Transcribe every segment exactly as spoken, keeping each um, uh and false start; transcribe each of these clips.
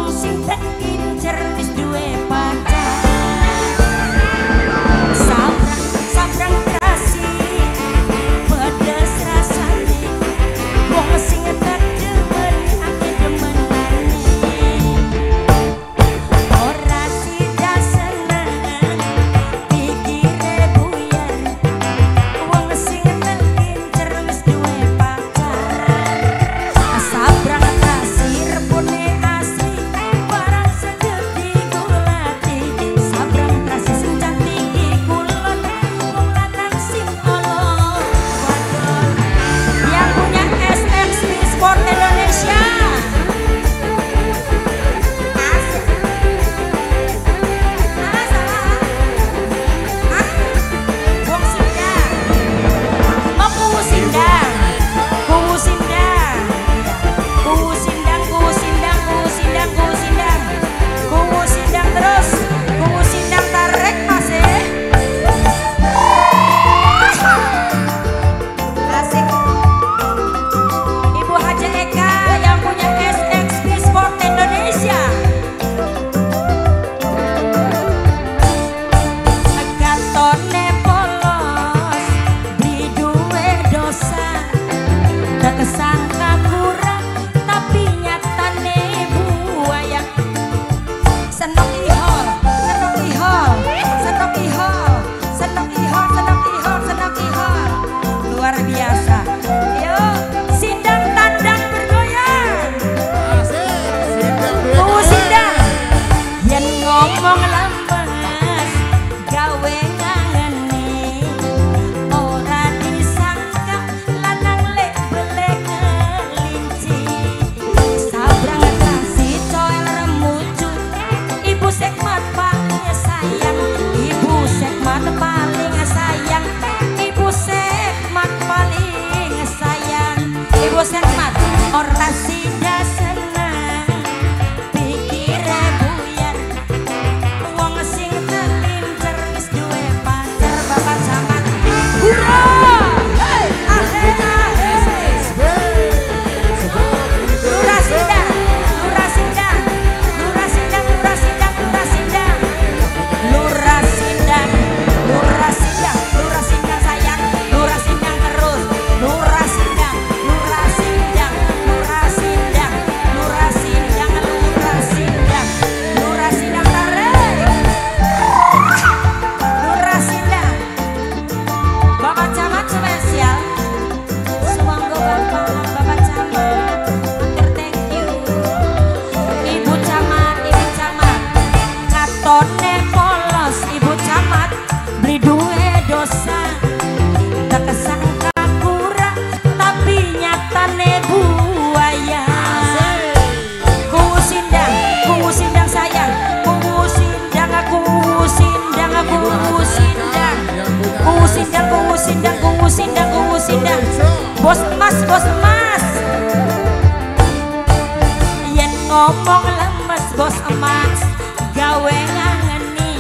ngomong lemes bos emas gawe ngangeni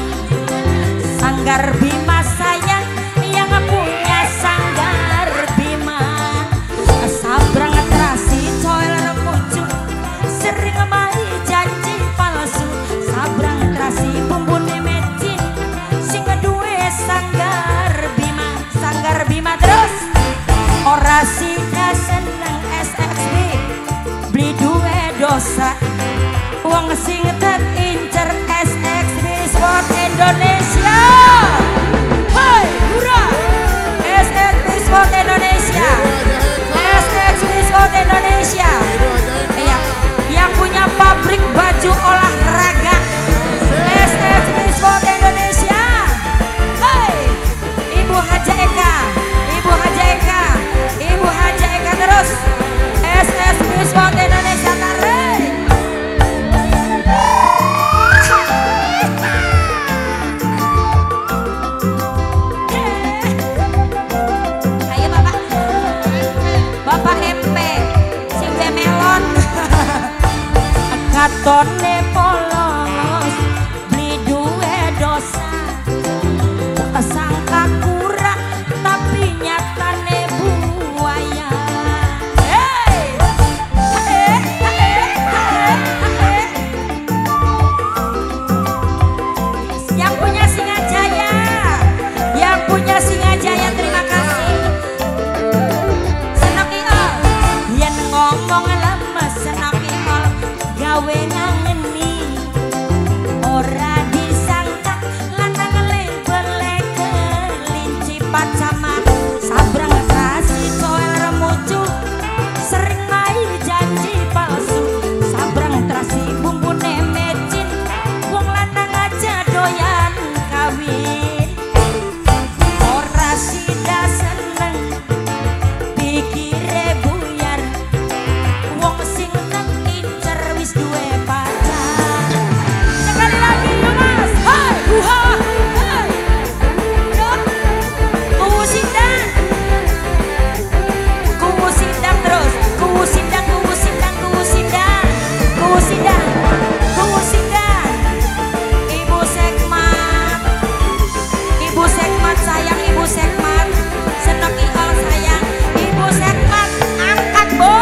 Sanggar Bima sayang yang punya Sanggar Bima sabrang terasi coel remucu sering mai janji palsu sabrang terasi bumbune mecin sing duwe Sanggar Bima Sanggar Bima terus ora sida seneng S X B beli duwe dosa wong sing terincer S X B Sport Indonesia. Hai hura S X B Sport Indonesia, S X B Sport Indonesia ya, yang punya pabrik baju olahraga S X B Sport Indonesia. Hai Ibu Haja Eka, Ibu Haja Eka, Ibu Haja Eka terus S X B Sport Indonesia tarik. Ayo Bapak, Bapak M P, sing melon, katone polos, beli duwe dosa, sangka kurang tapi nyatane buaya. Hey, hey, hey, hey, hey. ngomong lemes senapi mal gawe ngangeni ora disangka lanang lembelek kelinci pacaman sabrang kasih coel remucu sering main janji palsu sabrang terasi bumbune mecin wong lanang aja doyan kawin ora sida seneng pikire buyar wong sing nang incer wis duwe pacar sekali lagi yo mas hai buha hai yo kuwu sindang kuwu sindang terus kuwu sindang kuwu sindang kuwu sindang kuwu sindang kuwu sindang ibu sekmat ibu sekmat sayang ibu sekmat seneng iol sayang ibu sekmat angkat bu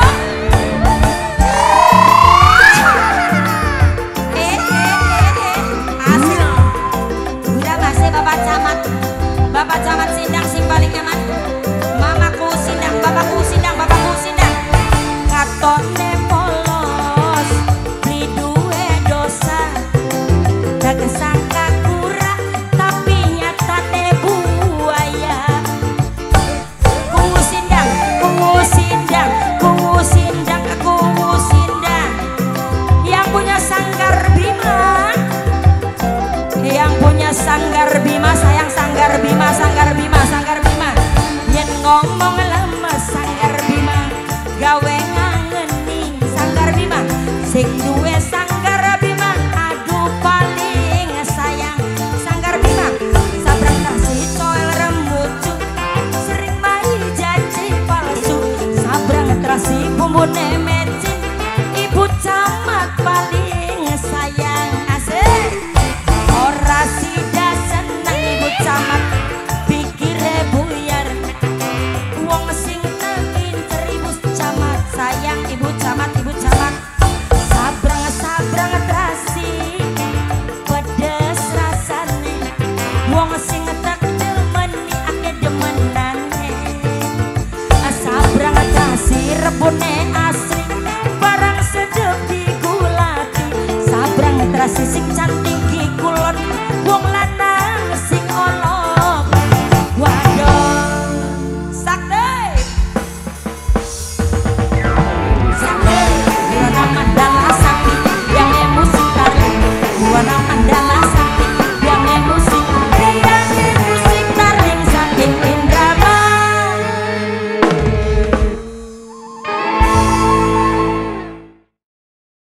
eh eh eh eh asik udah masih bapak camat bapak camat sindang sing paling nyaman mamaku sindang bapakku sindang bapakku sindang katone polos beli duwe dosa gak sangka kurang tapi nyata teh buaya kuwu sindang kuwu sindang kuwu sindang kuwu sindang yang punya sanggar bima yang punya sanggar bima sayang sanggar bima sanggar bima sanggar bima yen ngomong lemes sanggar bima gawe ngangeni sanggar bima sing duwe sanggar bima aduh paling sayang sanggar bima sabrang kasih coel remucu sering main janji palsu sabrang terasi bumbune mecin ibu camat paling sayang asik ora sida seneng ibu camat pikire buyar wong sing nang incer ibu camat sayang ibu camat ibu camat